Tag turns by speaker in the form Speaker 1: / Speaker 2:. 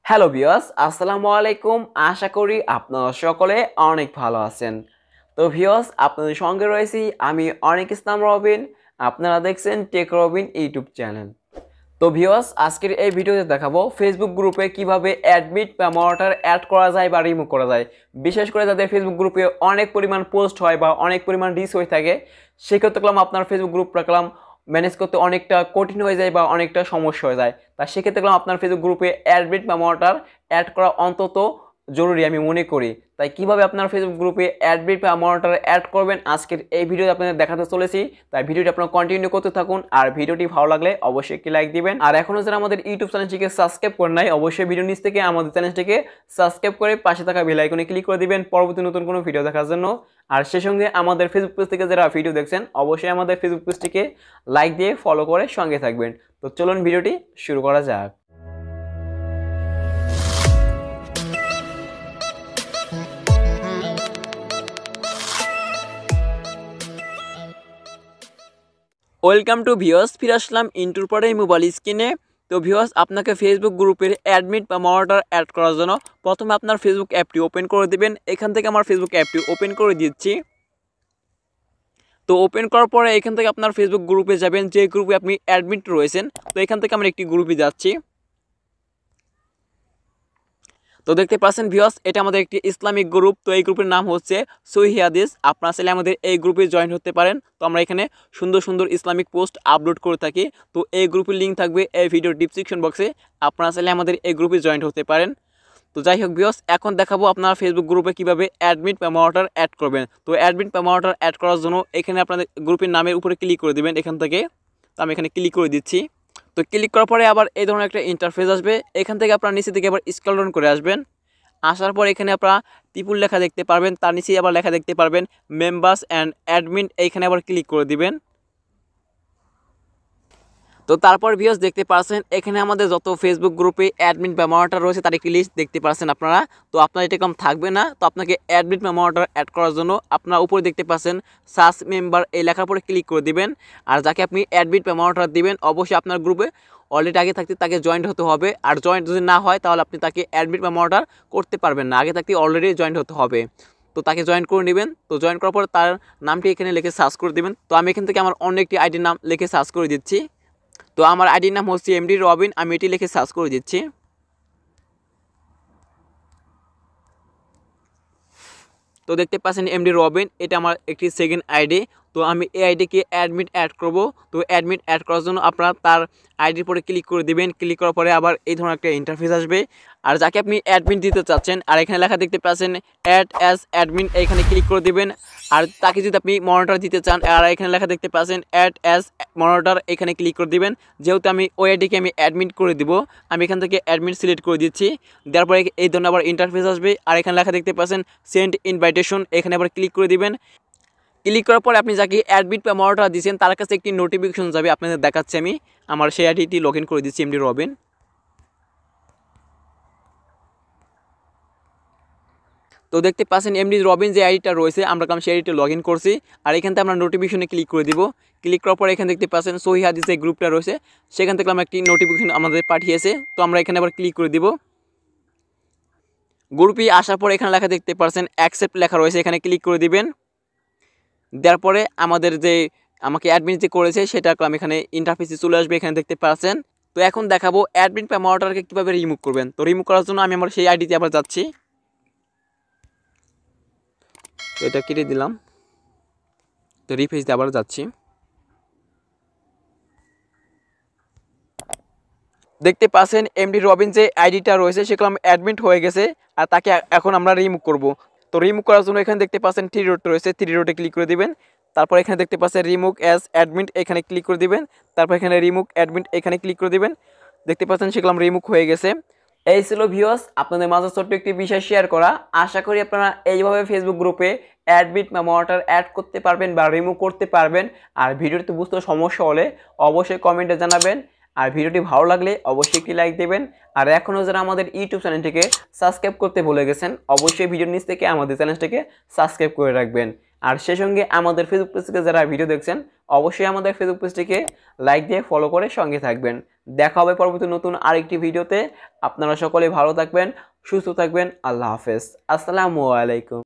Speaker 1: Hello viewers, আসসালামু আলাইকুম। আশা করি আপনারা সকলে অনেক ভালো আছেন। তো ভিউয়ার্স, আপনাদের সঙ্গে রয়েছি আমি অনিক ইসলাম রবিন। আপনারা দেখছেন টেক রবিন ইউটিউব চ্যানেল। তো ভিউয়ার্স, আজকের এই ভিডিওতে দেখাবো ফেসবুক গ্রুপে কিভাবে অ্যাডমিট বা মনিটর অ্যাড করা যায় বা রিমুভ করা যায়। বিশেষ করে যাদের ফেসবুক গ্রুপে অনেক পরিমাণ পোস্ট হয় বা অনেক পরিমাণ রিচ হয়ে থাকে, সেক্ষেত্রে দেখলাম আপনার ফেসবুক গ্রুপ রাখলাম ম্যানেজ করতে অনেকটা কঠিন হয়ে যায় বা অনেকটা সমস্যা হয়ে যায়। তা সেক্ষেত্রে দেখলাম আপনার ফেসবুক গ্রুপে অ্যাডমিট বা মনিটর অ্যাড করা অন্তত জরুরি আমি মনে করি। তাই কিভাবে আপনার ফেসবুক গ্রুপে অ্যাডমিট বা মনিটর অ্যাড করবেন আজকের এই ভিডিওতে আপনাদের দেখাতে চলেছি। তাই ভিডিওটি আপনারা কন্টিনিউ করতে থাকুন, আর ভিডিওটি ভালো লাগলে অবশ্যই একটি লাইক দিবেন। আর এখনো যারা আমাদের ইউটিউব চ্যানেলটিকে সাবস্ক্রাইব করেন নাই, অবশ্যই ভিডিও নিচ থেকে আমাদের চ্যানেলটিকে সাবস্ক্রাইব করে পাশে থাকা বেল আইকনে ক্লিক করে দিবেন পরবর্তী নতুন কোনো ভিডিও দেখার জন্য। আর সেই সঙ্গে আমাদের ফেসবুক পেজ থেকে যারা ভিডিও দেখছেন অবশ্যই আমাদের ফেসবুক পেজটিকে লাইক দিয়ে ফলো করে সঙ্গে থাকবেন। তো চলুন ভিডিওটি শুরু করা যাক। ওয়েলকাম টু ভিউয়ার্স, ফিরে আসলাম ইন্টুর পরে মোবাইল স্ক্রিনে। তো ভিউয়ার্স, আপনাকে ফেসবুক গ্রুপের অ্যাডমিট বা মনিটর অ্যাড করার জন্য প্রথমে আপনার ফেসবুক অ্যাপটি ওপেন করে দেবেন। এখান থেকে আমার ফেসবুক অ্যাপটি ওপেন করে দিচ্ছি। তো ওপেন করার পরে এখান থেকে আপনার ফেসবুক গ্রুপে যাবেন, যে গ্রুপে আপনি অ্যাডমিট রয়েছেন। তো এখান থেকে আমরা একটি গ্রুপে যাচ্ছি। তো দেখতে পাচ্ছেন ভিউয়ার্স, এটা আমাদের একটি ইসলামিক গ্রুপ। তো এই গ্রুপের নাম হচ্ছে সহিহ হাদিস। আপনারা চাইলে আমাদের এই গ্রুপে জয়েন হতে পারেন। তো আমরা এখানে সুন্দর সুন্দর ইসলামিক পোস্ট আপলোড করে থাকি। তো এই গ্রুপের লিঙ্ক থাকবে এই ভিডিওর ডিসক্রিপশন বক্সে। আপনারা চাইলে আমাদের এই গ্রুপে জয়েন হতে পারেন। তো যাই হোক ভিউয়ার্স, এখন দেখাবো আপনারা ফেসবুক গ্রুপে কিভাবে অ্যাডমিট বা মনিটর অ্যাড করবেন। তো অ্যাডমিট বা মনিটর অ্যাড করার জন্য এখানে আপনাদের গ্রুপের নামের উপরে ক্লিক করে দেবেন এখান থেকে। তো আমি এখানে ক্লিক করে দিচ্ছি। তো ক্লিক করার পরে আবার এই ধরনের একটা ইন্টারফেস আসবে। এখান থেকে আপনারা নিচে থেকে আবার স্ক্রল ডাউন করে আসবেন। আসার পর এখানে আপনারা ত্রিপুল লেখা দেখতে পারবেন, তার নিচেই আবার লেখা দেখতে পারবেন মেম্বার্স অ্যান্ড অ্যাডমিন। এইখানে আবার ক্লিক করে দিবেন। তো তারপর ভিউয়ার্স দেখতে পাচ্ছেন এখানে আমাদের যত ফেসবুক গ্রুপে অ্যাডমিন বা মনিটর রয়েছে তার একটি লিস্ট দেখতে পাচ্ছেন আপনারা। তো আপনার এটা কম থাকবে না। তো আপনাকে অ্যাডমিন বা মনিটর অ্যাড করার জন্য আপনার উপরে দেখতে পাচ্ছেন সার্চ মেম্বার, এই লেখার পরে ক্লিক করে দিবেন। আর যাকে আপনি অ্যাডমিন বা মনিটর দিবেন অবশ্যই আপনার গ্রুপে অলরেডি আগে থাকতে তাকে জয়েন্ট হতে হবে। আর জয়েন্ট যদি না হয় তাহলে আপনি তাকে অ্যাডমিন বা মনিটর করতে পারবেন না, আগে থাকতে অলরেডি জয়েন্ট হতে হবে। তো তাকে জয়েন করে নেবেন। তো জয়েন করার পর তার নামটি এখানে লিখে সার্চ করে দেবেন। তো আমি এখান থেকে আমার অন্য একটি আইডির নাম লিখে সার্চ করে দিচ্ছি। তো আমার আইডির নাম হচ্ছে এমডি রবিন, আমি এটি লিখে সার্চ করে দিচ্ছি। তো দেখতে পাচ্ছেন এমডি রবিন, এটা আমার একটি সেকেন্ড আইডি। তো আমি এই আইডিকে অ্যাডমিট অ্যাড করব। তো অ্যাডমিট অ্যাড করার জন্য আপনারা তার আইডির পরে ক্লিক করে দিবেন। ক্লিক করার পরে আবার এই ধরনের একটা ইন্টারফেস আসবে। আর যাকে আপনি অ্যাডমিন দিতে চাচ্ছেন, আর এখানে লেখা দেখতে পাচ্ছেন অ্যাড অ্যাজ অ্যাডমিন, এইখানে ক্লিক করে দিবেন। আর তাকে যদি আপনি মনিটর দিতে চান, আর এখানে লেখা দেখতে পাচ্ছেন অ্যাড অ্যাজ মনিটর, এখানে ক্লিক করে দিবেন। যেহেতু আমি ওই আইডিকে আমি অ্যাডমিন করে দিব, আমি এখান থেকে অ্যাডমিন সিলেক্ট করে দিচ্ছি। দেওয়ার পরে এই ধরনের আবার ইন্টারফেস আসবে। আর এখানে লেখা দেখতে পাচ্ছেন সেন্ড ইনভাইটেশন, এখানে আবার ক্লিক করে দিবেন। ক্লিক করার পরে আপনি যাকে অ্যাডমিট বা মনিটর দিয়েছেন তার কাছে একটি নোটিফিকেশন যাবে, আপনাদের দেখাচ্ছি। আমি আমার সেই আইডিটি লগ ইন করে দিচ্ছি এমডি রবিন। তো দেখতে পাচ্ছেন এমডি রবিন যে আইডিটা রয়েছে আমরা সেই আইডিটা লগ ইন করছি। আর এখান থেকে আমরা নোটিফিকেশনে ক্লিক করে দিব। ক্লিক করার পরে এখানে দেখতে পাচ্ছেন সহিহ হাদিস যে গ্রুপটা রয়েছে সেখান থেকে আমরা একটি নোটিফিকেশন আমাদের পাঠিয়েছে। তো আমরা এখানে আবার ক্লিক করে দিব। গ্রুপে আসার পর এখানে লেখা দেখতে পাচ্ছেন অ্যাকসেপ্ট লেখা রয়েছে, এখানে ক্লিক করে দিবেন। দেওয়ার পরে আমাদের যে আমাকে অ্যাডমিন যে করেছে সেটা আমি এখানে ইন্টারফেসে চলে আসবে, এখানে দেখতে পাচ্ছেন। তো এখন দেখাবো অ্যাডমিন বা মনিটরকে কীভাবে রিমুভ করবেন। তো রিমুভ করার জন্য আমি আমার সেই আইডিতে আবার যাচ্ছি। তো এটা কেটে দিলাম। তো রিফ্রেশে আবার যাচ্ছি। দেখতে পাচ্ছেন এমডি রবিন যে আইডিটা রয়েছে সেগুলো অ্যাডমিট হয়ে গেছে। আর তাকে এখন আমরা রিমুভ করব। তো রিমুভ করার জন্য এখানে দেখতে পাচ্ছেন থ্রি ডট রয়েছে, থ্রি ডটে ক্লিক করে দিবেন। তারপর এখানে দেখতে পাচ্ছেন রিমুভ অ্যাজ অ্যাডমিট, এখানে ক্লিক করে দিবেন। তারপর এখানে রিমুভ অ্যাডমিট, এখানে ক্লিক করে দিবেন। দেখতে পাচ্ছেন সেগুলো রিমুভ হয়ে গেছে। এই ছিল ভিউয়ার্স আপনাদের মাঝে ছোট্ট একটি বিষয় শেয়ার করা। আশা করি আপনারা এইভাবে ফেসবুক গ্রুপে অ্যাডমিট বা মনিটর অ্যাড করতে পারবেন বা রিমুভ করতে পারবেন। আর ভিডিওটি বুঝতে সমস্যা হলে অবশ্যই কমেন্টে জানাবেন। আর ভিডিওটি ভালো লাগলে অবশ্যই একটি লাইক দেবেন। আর এখনও যারা আমাদের ইউটিউব চ্যানেলটিকে সাবস্ক্রাইব করতে ভুলে গেছেন অবশ্যই ভিডিওর নিচ থেকে আমাদের চ্যানেলটিকে সাবস্ক্রাইব করে রাখবেন। আর সেই সঙ্গে আমাদের ফেসবুক পেজ থেকে যারা ভিডিও দেখছেন অবশ্যই আমাদের ফেসবুক পেজটিকে লাইক দিয়ে ফলো করে সঙ্গে থাকবেন। দেখা হবে পরবর্তী নতুন আরেকটি ভিডিওতে। আপনারা সকলে ভালো থাকবেন, সুস্থ থাকবেন। আল্লাহ হাফেজ। আসসালামু আলাইকুম।